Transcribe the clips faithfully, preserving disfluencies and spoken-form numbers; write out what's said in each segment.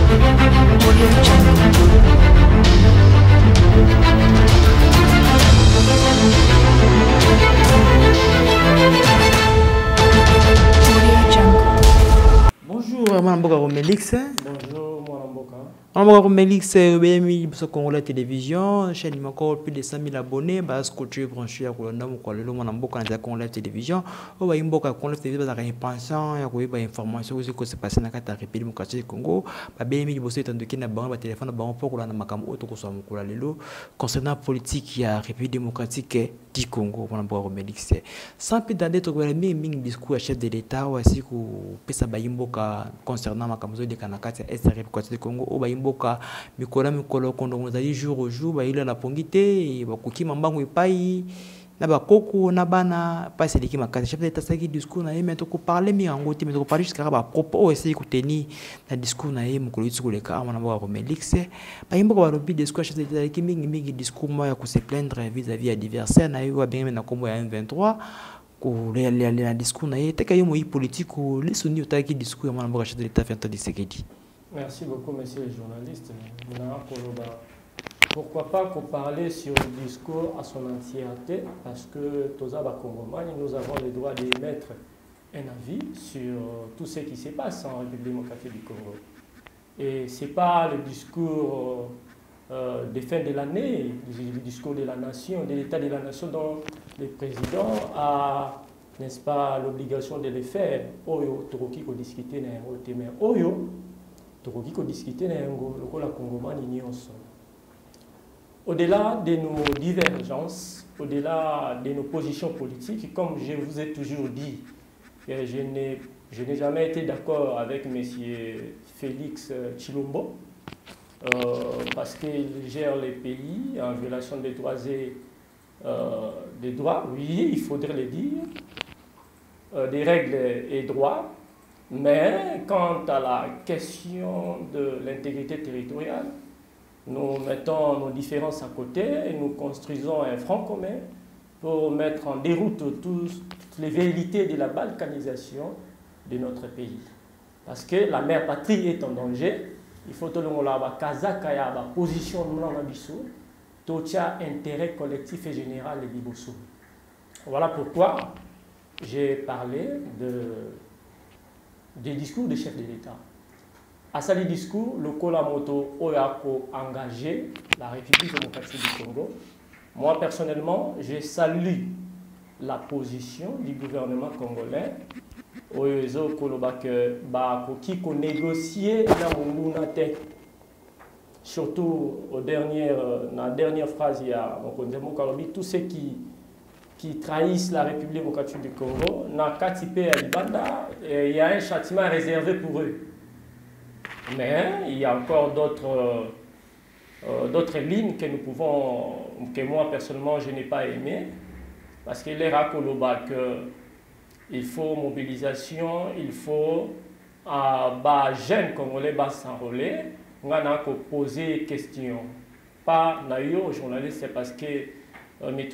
Bonjour, Mme Mélix. Bonjour, Mme Boka. Mme Mélix, B M I Congolais Télévision, chaîne il encore plus de cent mille abonnés, parce que tu es branché à Colonda, Mme Boka, dans la Congolais Télévision. On va y Boka Congolais Télévision, il y a une pension, il y a une information aussi que c'est passé dans la République démocratique du Congo. B M I Bossé, tant que n'a pas de téléphone, on peut qu'on a makam auto que soit mon lelo concernant la politique il y a la République démocratique du Congo. Mme Boka Mélix. Sans plus d'aller, tu as mis un discours à chef de l'État ou ainsi que Pesa Bayimboka concernant ma camisole de Kanakati et la République du Congo. Au Bayimboka, Mikola Mikolo, quand on a dit jour au jour, il a la pongité, Bakuki Mambangu Pai, Nabakoko, Nabana, pas c'est l'équipe Makati. Chef d'État, c'est qui discours, n'a même pas parlé, mais en gros, mais on parle jusqu'à la propos, essayer de tenir le discours, n'a même pas sur les cas, on a voir Mélix. Bayimboka va le discours, chef d'État, qui m'a dit discours, moi, à se plaindre vis-à-vis adversaire, n'a eu bien, mais n'a comme M vingt-trois. Le discours naïe t'es qu'il y a politique ou les soumis au taille qui discours à mon embauche de l'État fait un discours. Merci beaucoup, monsieur le journaliste. Pourquoi pas qu'on parler sur le discours à son entièreté, parce que Toza Bakongomani, nous avons le droit d'émettre un avis sur tout ce qui se passe en République démocratique du Congo. Et ce n'est pas le discours euh, de fin de l'année, le discours de la nation, de l'État de la nation dont le président a, n'est-ce pas, l'obligation de le faire. Oyo, Toroki ko discuter na yango te mais Oyo, Toroki ko discuter na yango lokola Kongomani nyonso. Au-delà de nos divergences, au-delà de nos positions politiques, comme je vous ai toujours dit, je n'ai je n'ai jamais été d'accord avec M. Félix Tshilombo, euh, parce qu'il gère les pays en violation des droits et Euh, des droits, oui, il faudrait le dire, euh, des règles et droits, mais quant à la question de l'intégrité territoriale, nous mettons nos différences à côté et nous construisons un front commun pour mettre en déroute tous, toutes les velléités de la balkanisation de notre pays. Parce que la mère patrie est en danger, il faut que l'on ait la position de l'ambition. Intérêt collectif et général de Liboso. Voilà pourquoi j'ai parlé de, des discours des chefs de l'État. À ce discours, le Kolamoto Oyako engagé la République démocratique du Congo. Moi, personnellement, je salue la position du gouvernement congolais. Oyezo Kolobak Bakoki ko négocier la Mungunate. Surtout aux dernières, dans la dernière phrase, il y a tous ceux qui, qui trahissent la République démocratique du Congo, il y a un châtiment réservé pour eux. Mais il y a encore d'autres euh, d'autres lignes que nous pouvons, que moi personnellement je n'ai pas aimées, parce qu'il est rakoloba qu'il faut mobilisation, il faut à bas jeunes congolais bas s'enrôler. On a posé des questions. Pas aux journalistes, c'est parce que euh, mais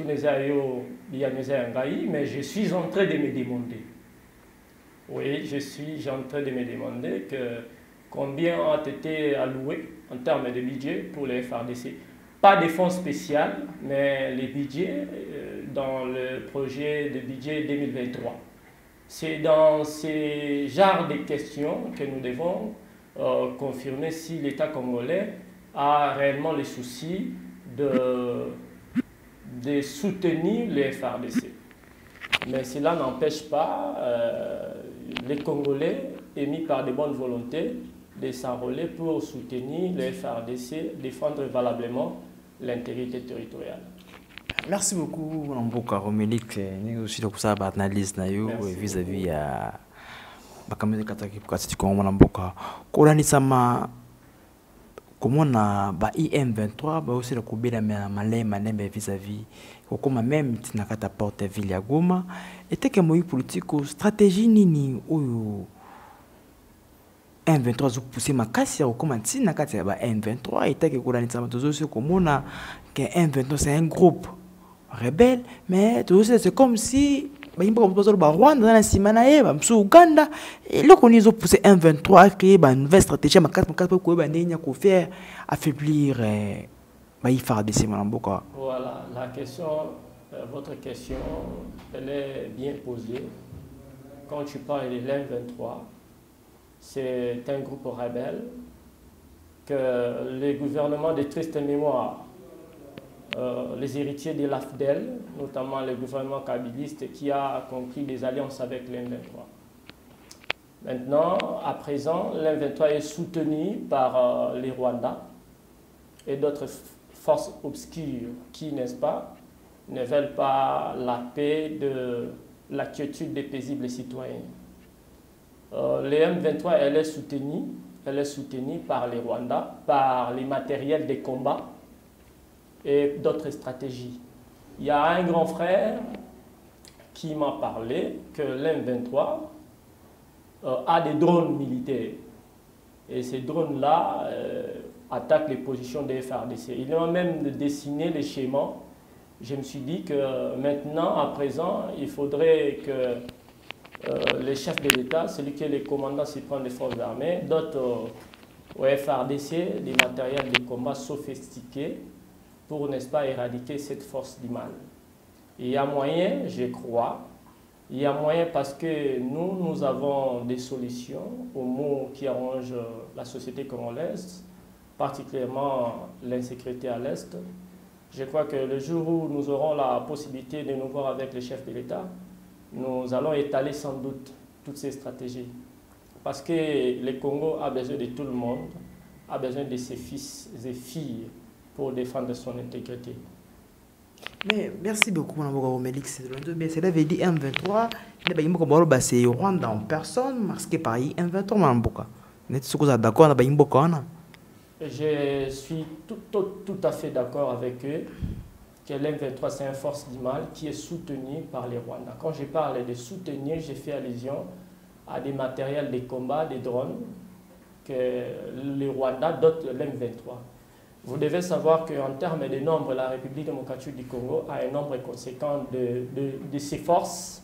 je suis en train de me demander. Oui, je suis en train de me demander que combien ont été alloués en termes de budget pour les F R D C. Pas de fonds spéciaux, mais les budgets euh, dans le projet de budget deux mille vingt-trois. C'est dans ces genres de questions que nous devons Euh, confirmer si l'État congolais a réellement le souci de, de soutenir les F R D C. Mais cela n'empêche pas euh, les Congolais émis par de bonnes volontés de s'enrôler pour soutenir les F R D C, défendre valablement l'intégrité territoriale. Merci beaucoup, Mboka Romélix. Nous aussi, pour ça, analyse vis-à-vis à bakameze kataki kasi ko mwana mboka kolani sama komona ba I M vingt-trois ba aussi la kubela malema nembe vis-à-vis kokoma même tinakata porte ville ya Goma eteke moi politique stratégie nini oyo M vingt-trois zo pousser makasi ya kokoma tinakata ba M vingt-trois eteke kolani sama tozo aussi komona que M vingt-trois c'est un groupe rebelle mais c'est comme si bayimboka mosusu ba Rwanda na nsima na ye bamsu Uganda eloko nini ezopousse M vingt-trois à créer ba nouvelle stratégie makasi makasi po koyeba ndenge ya kofaire affaiblir bayi F A R D C mwana mboka. Voilà, la question, euh, votre question, elle est bien posée. Quand tu parles de l'M vingt-trois, c'est un groupe rebelle que les gouvernements de triste mémoire, euh, les héritiers de l'A F D E L, notamment le gouvernement kabiliste qui a conclu des alliances avec l'M vingt-trois. Maintenant, à présent, l'M vingt-trois est soutenu par euh, les Rwandais et d'autres forces obscures qui, n'est-ce pas, ne veulent pas la paix de la quiétude des paisibles citoyens. Euh, le M vingt-trois, elle est soutenue, elle est soutenue par les Rwandais, par les matériels de combat et d'autres stratégies. Il y a un grand frère qui m'a parlé que l'M vingt-trois euh, a des drones militaires. Et ces drones-là euh, attaquent les positions des F A R D C. Il m'a même dessiné les schémas. Je me suis dit que maintenant, à présent, il faudrait que euh, les chefs de l'État, celui qui est le commandant suprême des forces armées, d'autres euh, au F A R D C, des matériels de combat sophistiqués pour, n'est-ce pas, éradiquer cette force du mal. Il y a moyen, je crois, il y a moyen parce que nous, nous avons des solutions aux maux qui arrangent la société congolaise, particulièrement l'insécurité à l'Est. Je crois que le jour où nous aurons la possibilité de nous voir avec les chefs de l'État, nous allons étaler sans doute toutes ces stratégies. Parce que le Congo a besoin de tout le monde, a besoin de ses fils et filles pour défendre son intégrité. Mais merci beaucoup, Mme Mélix. Cela veut dire M vingt-trois, c'est le Rwanda en personne, parce que par M vingt-trois, Mme Mboka. Vous êtes d'accord avec M vingt-trois? Je suis tout, tout, tout à fait d'accord avec eux que l'M vingt-trois, c'est une force du mal qui est soutenue par les Rwandais. Quand je parle de soutenir, j'ai fait allusion à des matériels de combat, des drones, que les Rwandais dotent l'M vingt-trois. Vous devez savoir qu'en termes de nombre, la République démocratique du Congo a un nombre conséquent de, de, de ses forces.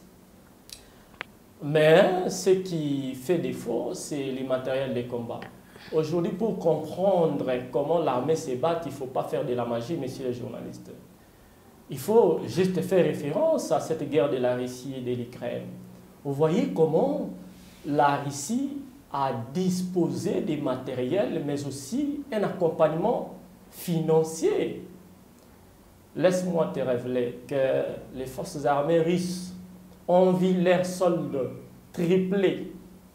Mais ce qui fait défaut, c'est les matériels de combat. Aujourd'hui, pour comprendre comment l'armée se bat, il ne faut pas faire de la magie, messieurs les journalistes. Il faut juste faire référence à cette guerre de la Russie et de l'Ukraine. Vous voyez comment la Russie a disposé des matériels, mais aussi un accompagnement financier. Laisse-moi te révéler que les forces armées russes ont vu leurs soldes tripler.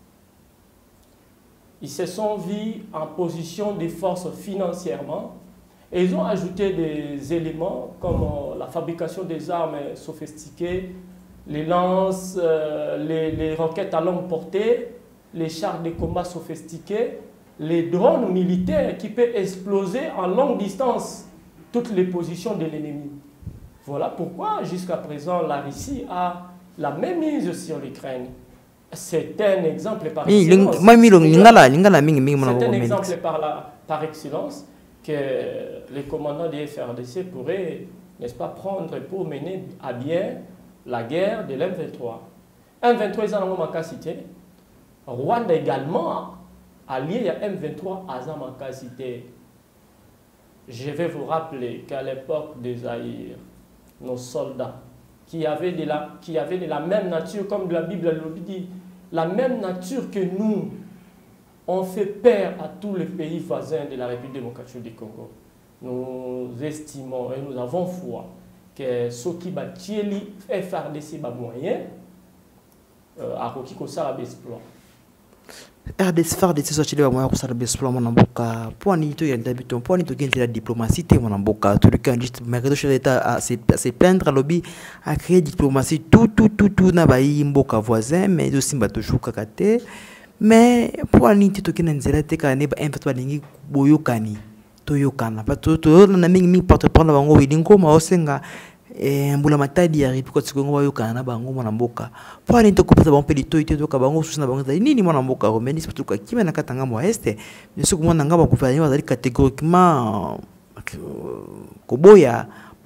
Ils se sont vus en position de force financièrement et ils ont ajouté des éléments comme la fabrication des armes sophistiquées, les lances, euh, les, les roquettes à longue portée, les chars de combat sophistiqués, les drones militaires qui peuvent exploser en longue distance toutes les positions de l'ennemi. Voilà pourquoi jusqu'à présent la Russie a la même mise sur l'Ukraine. C'est un exemple par excellence. C'est un exemple par, la, par excellence que les commandants des F A R D C pourraient, n'est-ce pas, prendre pour mener à bien la guerre de l'M vingt-trois. M vingt-trois est en capacité. Rwanda également allié à M vingt-trois à sa capacité. Je vais vous rappeler qu'à l'époque des Zaïre, nos soldats qui avaient, de la, qui avaient de la même nature, comme la Bible le dit, la même nature que nous, ont fait peur à tous les pays voisins de la République démocratique du Congo. Nous estimons et nous avons foi que ceux qui battent F A R D C moyen à Kokiko exploit. R D C F A R D C soit le moyen de exploit mon amboka. Pour ni to yenda biton, pour ni to gagner la diplomatie te mon amboka. Tout le cas juste malgré le chef d'État à se se plaindre lobby à créer diplomatie tout tout tout tout na bayi mboka voisin mais aussi bato shuka kate. Mais pour ni to gagner nzela te kane ba vingt-trois lingi boyokani toyokana pa to to na mingi mingi porte prendre bango wilingo ma osenga eh mbula matadi ya ripi kwa tsikongo bayokana na bango mwana mboka po ani to kopesa bango pe litoite to ka bango susuna bango zali nini mwana mboka ko meni surtout ka kimena katanga mo este niso ko mwana ngaba gouvernement bazali catégoriquement koboya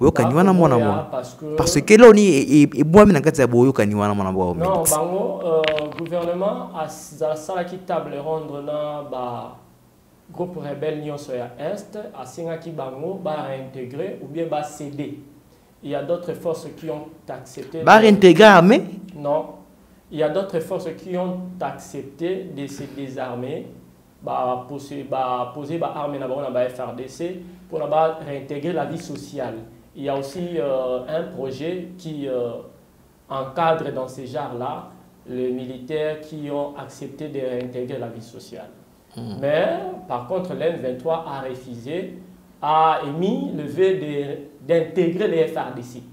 boyokani wana mwana mwa parce que là on est et moi même nakati ya boyokani wana mwana mwa non bango euh, gouvernement a ça qui table rendre na ba groupe rebelle nyonso ya est asinga ki bango ba réintégrer ou bien ba céder. Il y a d'autres forces qui ont accepté ba réintégrer armée. Non, il y a d'autres forces qui ont accepté de se désarmer, bah poser bah poser bah armée na bango na ba F R D C pour là-bas réintégrer la vie sociale. Il y a aussi euh, un projet qui euh, encadre dans ces genres-là les militaires qui ont accepté de réintégrer la vie sociale. Mmh. Mais par contre, l'M vingt-trois a refusé, a émis le vœu d'intégrer les F R D C.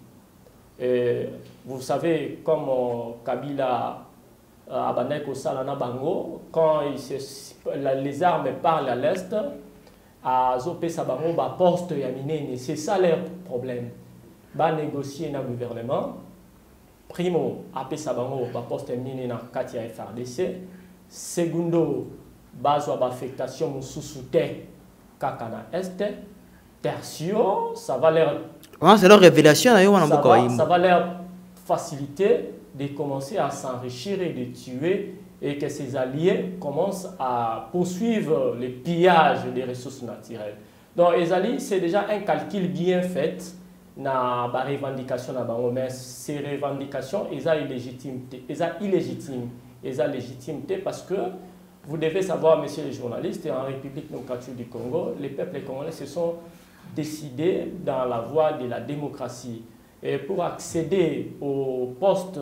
Et vous savez, comme euh, Kabila à Baneko Salana Bango, quand il se, la, les armes parlent à l'Est, à Zopé Sabango, bah, poste Yamine, c'est ça leur problème. Bah, négocier dans le gouvernement. Primo, Apé Sabango, bah, poste Yamine dans Katia F R D C. Segundo, base ou affectation sous-souté Kakana Est. Tertio, ça va leur. Ah, c'est leur révélation, ça va, ça va leur faciliter de commencer à s'enrichir et de tuer, et que ses alliés commencent à poursuivre le pillage des ressources naturelles. Donc, les alliés, c'est déjà un calcul bien fait dans la revendication, mais ces revendications, elles ont illégitimité. Elles ont illégitime. Elles ont légitimité parce que vous devez savoir, messieurs les journalistes, en République démocratique du Congo, les peuples congolais se sont décidés dans la voie de la démocratie. Et pour accéder au poste,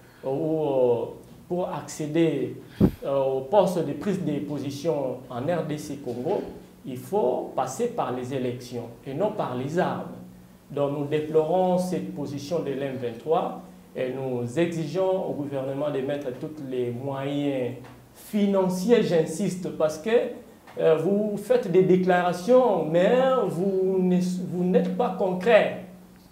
au, pour accéder au poste de prise de position en R D C Congo, il faut passer par les élections et non par les armes. Donc nous déplorons cette position de l'M vingt-trois et nous exigeons au gouvernement de mettre tous les moyens financiers, j'insiste, parce que euh, vous faites des déclarations, mais vous n'êtes pas concret.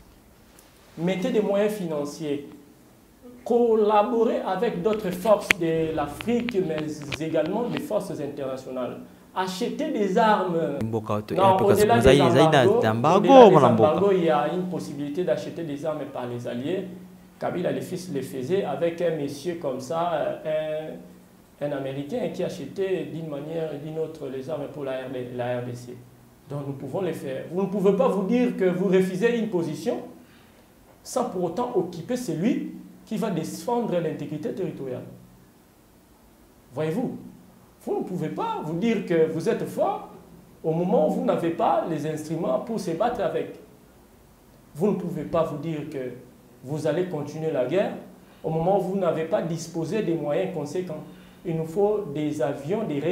Mettez des moyens financiers. Collaborez avec d'autres forces de l'Afrique, mais également des forces internationales. Achetez des armes. Non, au-delà des embargos, il y a une possibilité d'acheter des armes par les alliés. Kabila, le fils, le faisait avec un monsieur comme ça, un, un Américain qui achetait d'une manière ou d'une autre les armes pour la R D C. Donc nous pouvons le faire. Vous ne pouvez pas vous dire que vous refusez une position sans pour autant occuper celui qui va défendre l'intégrité territoriale. Voyez-vous, vous ne pouvez pas vous dire que vous êtes fort au moment où vous n'avez pas les instruments pour se battre avec. Vous ne pouvez pas vous dire que vous allez continuer la guerre au moment où vous n'avez pas disposé des moyens conséquents. Il nous faut des avions, des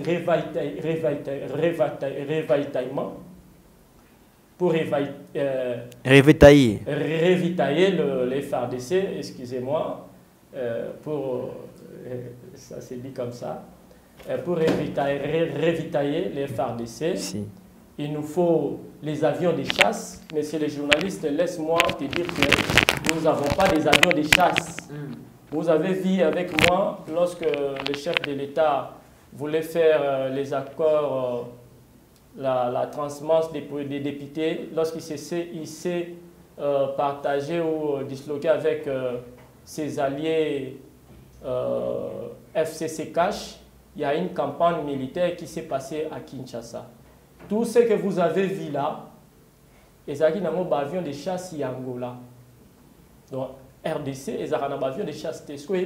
ravitaillements pour euh, révitailler, révitailler le, les F R D C, excusez-moi, euh, pour, euh, ça c'est dit comme ça, euh, pour révitailler, révitailler les F R D C. Si. Il nous faut les avions de chasse. Messieurs les journalistes, laisse-moi te dire que nous n'avons pas des avions de chasse. Mm. Vous avez vu avec moi, lorsque le chef de l'État voulait faire euh, les accords, euh, la, la transhumance des, des députés, lorsqu'il s'est euh, partagé ou disloqué avec euh, ses alliés euh, F C C Cash, il y a une campagne militaire qui s'est passée à Kinshasa. Tout ce que vous avez vu là, les avions de chasse y Angola. Donc, R D C, les avions de chasse.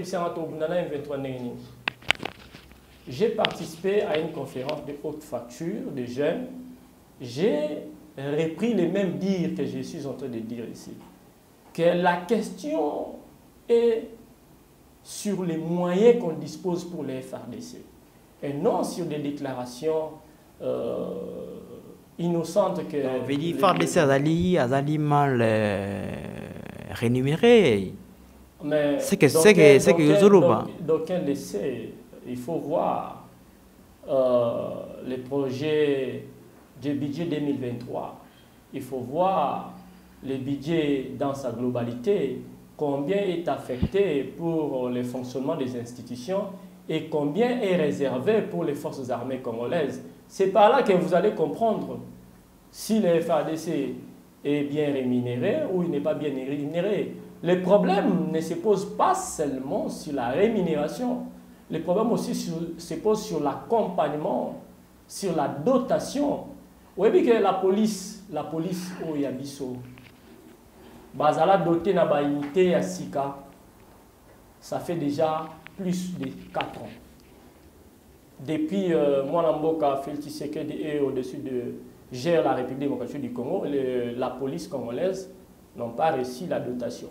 J'ai participé à une conférence de haute facture de jeunes. J'ai repris les mêmes dires que je suis en train de dire ici. Que la question est sur les moyens qu'on dispose pour les F R D C. Et non sur des déclarations euh, innocentes que... On veut dire F R D C a mal euh, rémunéré. C'est que c'est que c'est que Zoluba. D'aucuns le sait. Il faut voir euh, les projets du budget deux mille vingt-trois. Il faut voir le budget dans sa globalité, combien est affecté pour le fonctionnement des institutions et combien est réservé pour les forces armées congolaises. C'est par là que vous allez comprendre si les F A R D C est bien rémunéré ou il n'est pas bien rémunéré. Les problèmes ne se posent pas seulement sur la rémunération. Les problèmes aussi sur, se posent sur l'accompagnement, sur la dotation. Vous voyez que la police, la police au Yabiso, Bazala doté na ba unité à Sika, ça fait déjà plus de quatre ans. Depuis euh, Mwanamboka Félix Tshisekedi est au-dessus de gère la République démocratique du Congo, le, la police congolaise n'ont pas reçu la dotation.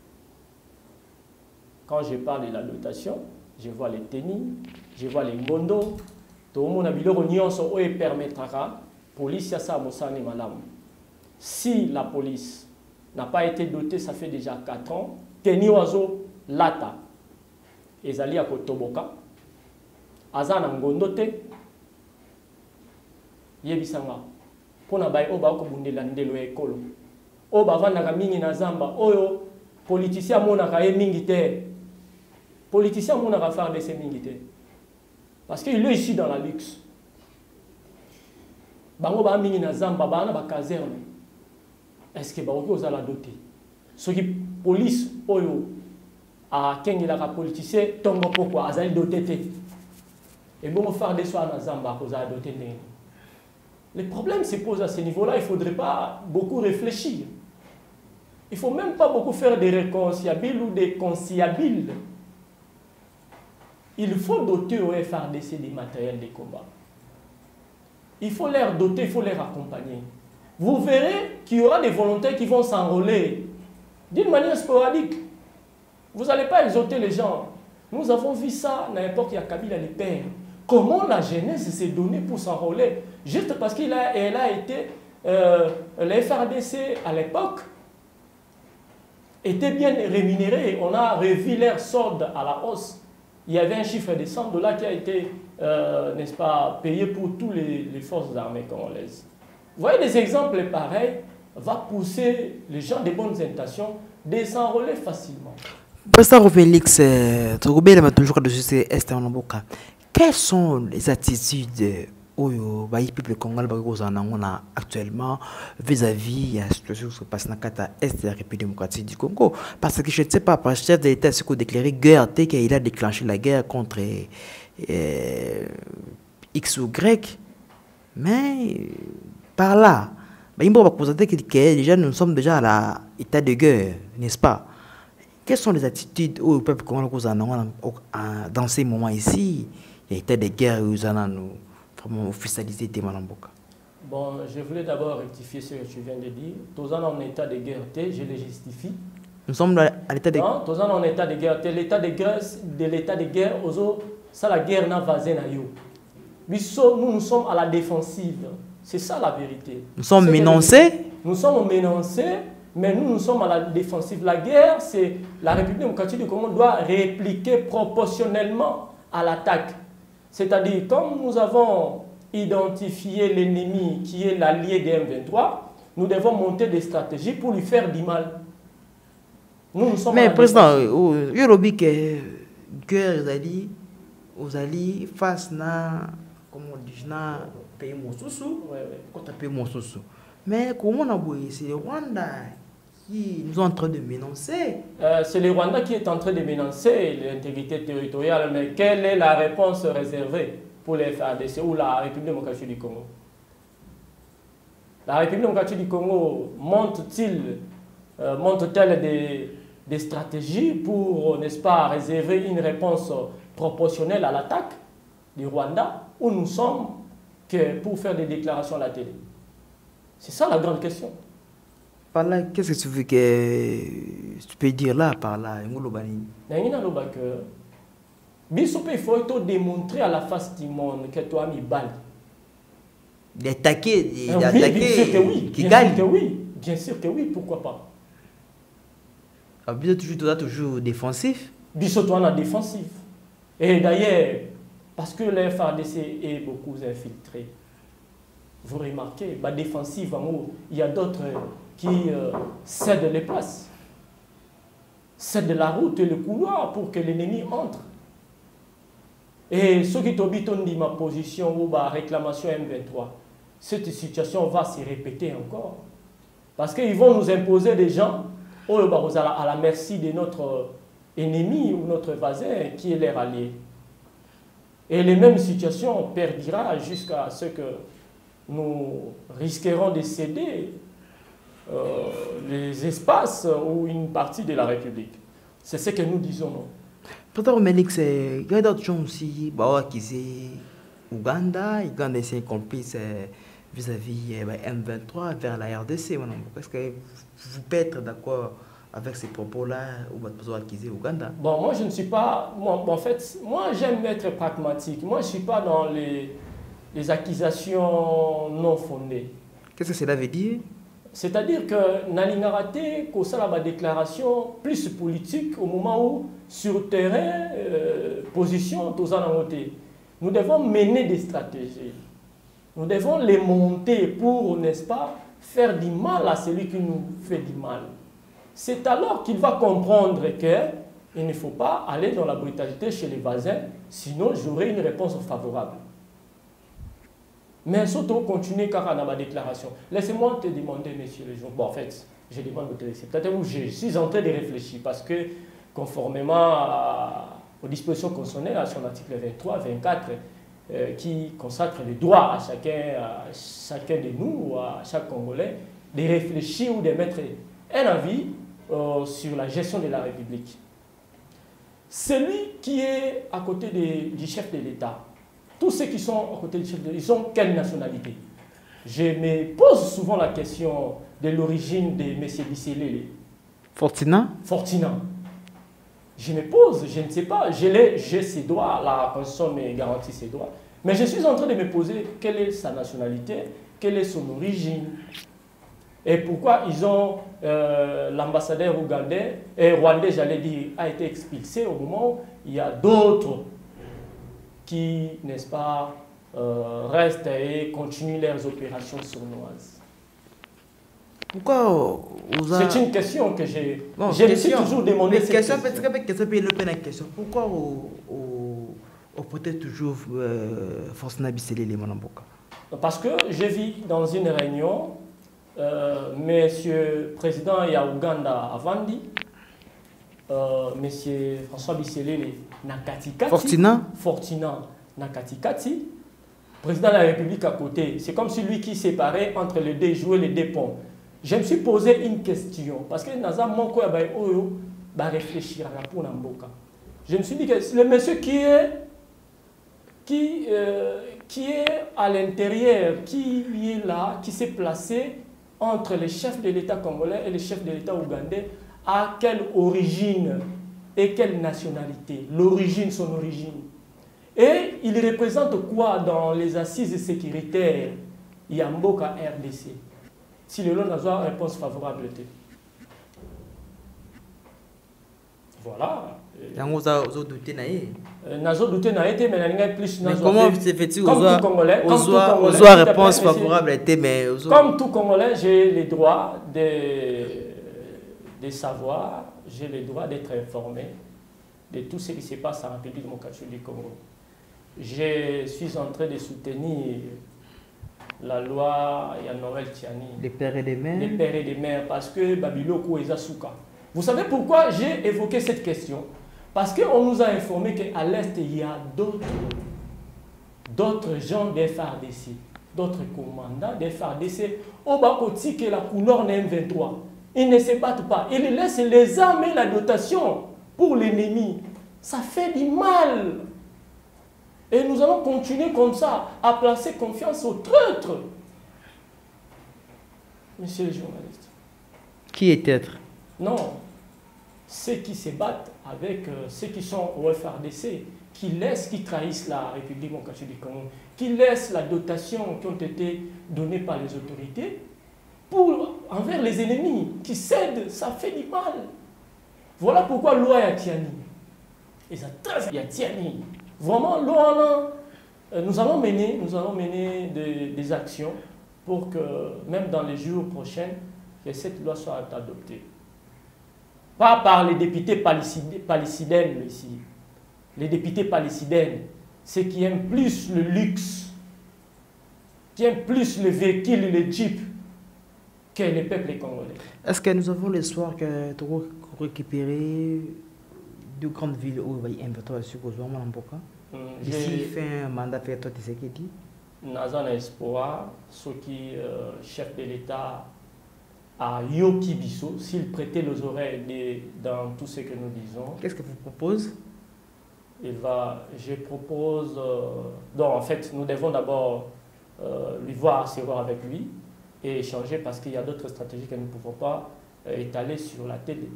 Quand je parle de la dotation, je vois les tennis, je vois les ngondo, tout le monde a biloko nyonso oyo permettra police ya sa mosani malamu. Si la police n'a pas été dotée, ça fait déjà quatre ans, teni wazo lata ezali ya kotoboka azana ngondo te yebisanga pona bai oba ko bundela ndelo ya ekolo oba vandaka mingi na zamba oyo politicien monaka ye mingi te. Politicien monaka faire de ces mingi te parce qu'il est ici dans la luxe. Bango ba mingi na zamba bana ba caserne. Est-ce que bango ozala doté ce qui police oyo a kengela ka politicien tongo pourquoi azali doté te et bon faire des soins na zamba ko za doté ne. Les problèmes se posent à ce niveau-là, il ne faudrait pas beaucoup réfléchir. Il ne faut même pas beaucoup faire des réconciliables ou des conciliables. Il faut doter au F R D C des matériels de combat. Il faut les doter, il faut les accompagner. Vous verrez qu'il y aura des volontaires qui vont s'enrôler d'une manière sporadique. Vous n'allez pas exhorter les gens. Nous avons vu ça à l'époque, il y a Kabila les pères. Comment la jeunesse s'est donnée pour s'enrôler juste parce qu'elle a, elle a été, euh, le F R D C à l'époque était bien rémunéré. On a revu leur solde à la hausse. Il y avait un chiffre de cent dollars qui a été, euh, n'est-ce pas, payé pour toutes les, les forces armées congolaises. Vous voyez, des exemples pareils vont pousser les gens de bonnes intentions de s'enrôler facilement. Pasteur Félix, quelles sont les attitudes où le peuple congolais actuellement vis-à-vis de la situation qui se passe dans l'Est de la République démocratique du Congo? Parce que je ne sais pas, par le chef de l'État a déclaré guerre, qu'il a déclenché la guerre contre euh, X ou Y, mais par là, il faut constater que déjà nous sommes déjà à l'état de guerre, n'est-ce pas? Quelles sont les attitudes où le peuple congolais dans ces moments ici? Il y a état de guerre où nous avons officialisé des Malamboka. Bon, je voulais d'abord rectifier ce que tu viens de dire. Tous en état de guerre, je le justifie. Nous sommes à l'état de guerre. Non, tous en état de guerre. L'état de guerre, de l'état de guerre, ça la guerre n'a pas eu. Nous, nous sommes à la défensive. C'est ça la vérité. Nous sommes menacés. Nous sommes menacés, mais nous, nous sommes à la défensive. La guerre, c'est la République démocratique du Congo doit répliquer proportionnellement à l'attaque. C'est-à-dire, comme nous avons identifié l'ennemi qui est l'allié des M vingt-trois, nous devons monter des stratégies pour lui faire du mal. Nous, nous sommes mais président, il y a que guerre aux alliés face à comment on dit, na pays Moussousou, contre pays Moussousou. Mais comment on a besoin, c'est le Rwanda qui nous est en train de menacer. Euh, c'est le Rwanda qui est en train de menacer l'intégrité territoriale, mais quelle est la réponse réservée pour les F R D C ou la République démocratique du Congo? La République démocratique du Congo monte-t-il, euh, monte-t-elle des, des stratégies pour, n'est-ce pas, réserver une réponse proportionnelle à l'attaque du Rwanda, où nous sommes que pour faire des déclarations à la télé? C'est ça la grande question. Par là, qu'est-ce que tu veux que tu peux dire là, par là, il faut démontrer à la face du monde que tu as mis balle. D'attaquer, d'attaquer, bien sûr que oui, qui bien gagne. sûr que oui, bien sûr que oui, pourquoi pas. Ah, bien toujours, toujours défensif. Bisotouana défensif. Et d'ailleurs, parce que le F R D C est beaucoup infiltré, vous remarquez, bah, défensif, il y a d'autres qui euh, cèdent les places, cèdent la route et le couloir pour que l'ennemi entre. Et ce qui dit ma position ou ma réclamation M vingt-trois, cette situation va se répéter encore. Parce qu'ils vont nous imposer des gens à la merci de notre ennemi ou notre voisin qui est leur allié. Et les mêmes situations perdurera jusqu'à ce que nous risquerons de céder euh, les espaces ou une partie de la République. C'est ce que nous disons. Peut-être Mélix, il y a d'autres gens aussi, qui sont Ouganda, Ouganda est complice vis-à-vis M vingt-trois vers la R D C. Est-ce que vous pouvez être d'accord avec ces propos-là ou votre besoin d'acquiser Ouganda? Bon, moi je ne suis pas. Moi, en fait, moi j'aime être pragmatique. Moi je ne suis pas dans les, les accusations non fondées. Qu'est-ce que cela veut dire? C'est-à-dire que Nalingarate, qu'on a la déclaration plus politique au moment où, sur le terrain, euh, position, tous en côté. Nous devons mener des stratégies. Nous devons les monter pour, n'est-ce pas, faire du mal à celui qui nous fait du mal. C'est alors qu'il va comprendre qu'il ne faut pas aller dans la brutalité chez les voisins, sinon j'aurai une réponse favorable. Mais surtout, continuer car on a ma déclaration. Laissez-moi te demander, messieurs les gens. Bon, en fait, je demande de c'est peut-être où je suis en train de réfléchir parce que, conformément à, aux dispositions constitutionnelles, à son article vingt-trois, vingt-quatre, euh, qui consacre le droit à chacun, à chacun de nous, à chaque Congolais, de réfléchir ou de mettre un avis euh, sur la gestion de la République. Celui qui est à côté de, du chef de l'État, tous ceux qui sont à côté du chef de l'État, ils ont quelle nationalité? Je me pose souvent la question de l'origine de M. Bisselele. Fortina? Fortina. Je me pose, je ne sais pas, j'ai ses droits, la Constitution me garantit ses droits, mais je suis en train de me poser quelle est sa nationalité, quelle est son origine, et pourquoi ils ont, euh, l'ambassadeur ougandais, et rwandais, j'allais dire, a été expulsé au moment où il y a d'autres qui, n'est-ce pas, euh, restent et continuent leurs opérations sournoises. Pourquoi C'est une question que j'ai bon, je me suis toujours demandé. Cette question, question. question. Pourquoi on peut-être toujours euh, Fortina Bisselele Manamboka? Parce que je vis dans une réunion, euh, Monsieur le Président il y a Ouganda Avandi, euh, Monsieur François Bisselele Nakatikati, Fortina, Fortina Nakatikati, président de la République à côté. C'est comme celui qui séparait entre les deux, jouer les deux ponts. Je me suis posé une question, parce que Naza Monko va réfléchir à la pour Namboka. Je me suis dit que le monsieur qui est, qui, euh, qui est à l'intérieur, qui est là, qui s'est placé entre les chefs de l'État congolais et les chefs de l'État ougandais, à quelle origine et quelle nationalité? L'origine, son origine. Et il représente quoi dans les assises sécuritaires Yamboka R D C? Si le long n'a pas une réponse favorable. Voilà. Vous avez douté naïe. Nazo douté naïe, mais plus nazo. Comment c'est fait-il aux Congolais, aux réponse favorable était mais comme tout Congolais, j'ai le droit de de savoir, j'ai le droit d'être informé de tout ce qui se passe en République démocratique du Congo. Je suis en train de soutenir la loi Noël Tiani. Des pères et des mères. Des pères et des mères, parce que Babiloko est Souka. Vous savez pourquoi j'ai évoqué cette question? Parce qu'on nous a informé qu'à l'Est, il y a d'autres d'autres gens des F A R D C, d'autres commandants des F A R D C, au Bakoti que la couleur M vingt-trois. Ils ne se battent pas. Ils laissent les armes et la dotation pour l'ennemi. Ça fait du mal. Et nous allons continuer comme ça, à placer confiance aux traîtres. Monsieur le journaliste. Qui est traître? Non. Ceux qui se battent avec euh, ceux qui sont au F R D C, qui laissent, qui trahissent la République démocratique du Congo, qui laissent la dotation qui ont été données par les autorités pour, envers les ennemis, qui cèdent, ça fait du mal. Voilà pourquoi loi ya Tiani. Et ça trace ya Tiani. Vraiment, loi, nous allons mener, nous allons mener des, des actions pour que, même dans les jours prochains, que cette loi soit adoptée. Pas par les députés palestiniens ici. Les députés palestiniens, ceux qui aiment plus le luxe, qui aiment plus le véhicule, le jeep, que le peuple congolais. Est-ce que nous avons l'espoir que tu vas récupérer deux grandes villes où il va y avoir un supposement en Mboka? D'ici fin un mandat, fait toi, tu sais qui dit? Nous avons espoir, ce qui euh, chef de l'État à Yoki Bisso, s'il prêtait les oreilles de, dans tout ce que nous disons. Qu'est-ce que vous proposez? Il va, je propose, euh, donc en fait, nous devons d'abord euh, lui voir, se voir avec lui et échanger parce qu'il y a d'autres stratégies que nous ne pouvons pas euh, étaler sur la télé.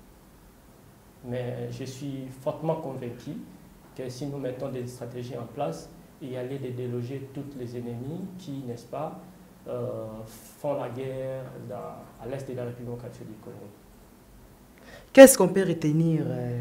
Mais je suis fortement convaincu que si nous mettons des stratégies en place, il y a lieu de déloger tous les ennemis qui, n'est-ce pas, euh, font la guerre dans, à l'est de la République démocratique du Congo. Qu'est-ce qu'on peut retenir euh,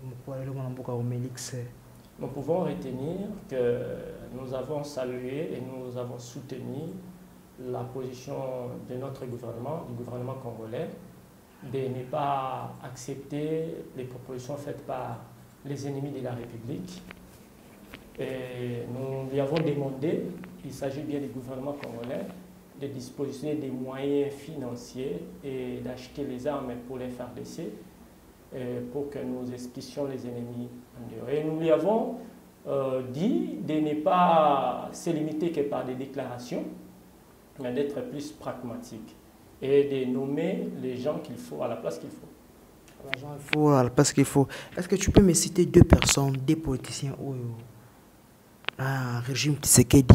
Nous pouvons retenir que nous avons salué et nous avons soutenu la position de notre gouvernement, du gouvernement congolais, de ne pas accepter les propositions faites par les ennemis de la République. Et nous lui avons demandé, il s'agit bien du gouvernement congolais, de disposer des moyens financiers et d'acheter les armes pour les F A R D C, pour que nous expulsions les ennemis en dehors. Et nous lui avons euh, dit de ne pas se limiter que par des déclarations, mais d'être plus pragmatique et de nommer les gens qu'il faut à la place qu'il faut. Les gens il faut à la place qu'il faut. Est-ce que tu peux me citer deux personnes, des politiciens ou un régime Tshisekedi?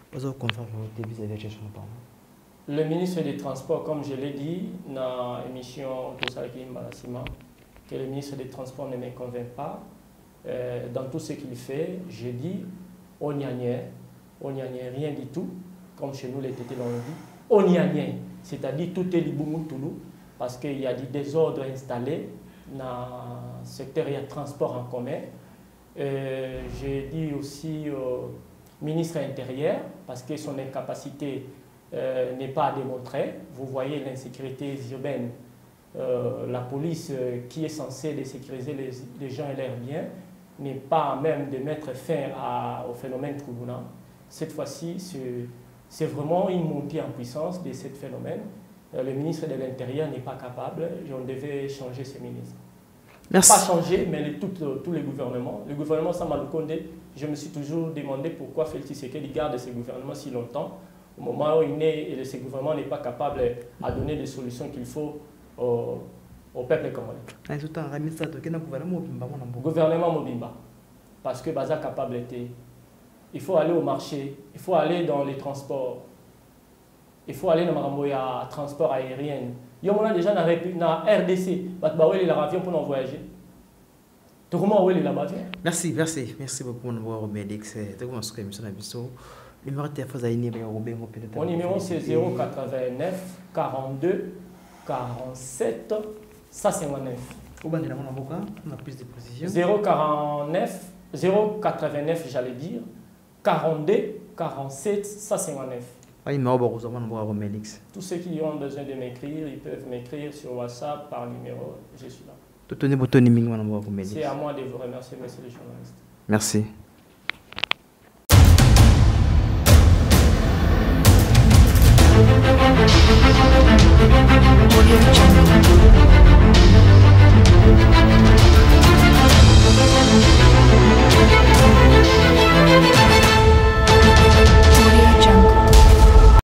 Le ministre des Transports, comme je l'ai dit dans l'émission Tosalaki Mbalasima, que le ministre des Transports ne me convainc pas. Euh, dans tout ce qu'il fait, je dis, on n'y a rien, on n'y a rien du tout, comme chez nous les tétés l'ont dit, on n'y a rien, c'est-à-dire tout est liboumoutoulou, parce qu'il y a du désordre installé dans le secteur, il y a transport en commun. Euh, J'ai dit aussi au ministre intérieur, parce que son incapacité euh, n'est pas à démontrer. Vous voyez l'insécurité urbaine. Euh, la police euh, qui est censée de sécuriser les, les gens et leurs biens n'est pas à même de mettre fin à, au phénomène Koulouna. Cette fois-ci, c'est vraiment une montée en puissance de ce phénomène. Euh, le ministre de l'Intérieur n'est pas capable et on devait changer ce ministre. Merci. Pas changer, mais les, tout, tous les gouvernements. Le gouvernement Samalu Kondé, je me suis toujours demandé pourquoi Félix Tshisekedi garde ce gouvernement si longtemps. Au moment où il naît, et ce gouvernement n'est pas capable à donner les solutions qu'il faut Au, au peuple congolais. Gouvernement Mobimba. Parce que Baza capable était. Il faut aller au marché, il faut aller dans les transports, il faut aller dans le transport aérien. Il y a déjà dans la R D C, il y a l'avion pour nous voyager. Merci, merci, merci beaucoup, mon Mon numéro c'est zéro quatre-vingt-neuf quarante-deux quarante-sept cent cinquante-neuf. On a plus de précision. zéro quarante-neuf, zéro quatre-vingt-neuf, j'allais dire, quarante-deux quarante-sept cent cinquante-neuf. Tous ceux qui ont besoin de m'écrire, ils peuvent m'écrire sur WhatsApp par numéro, je suis là. C'est à moi de vous remercier, monsieur le journaliste. Merci.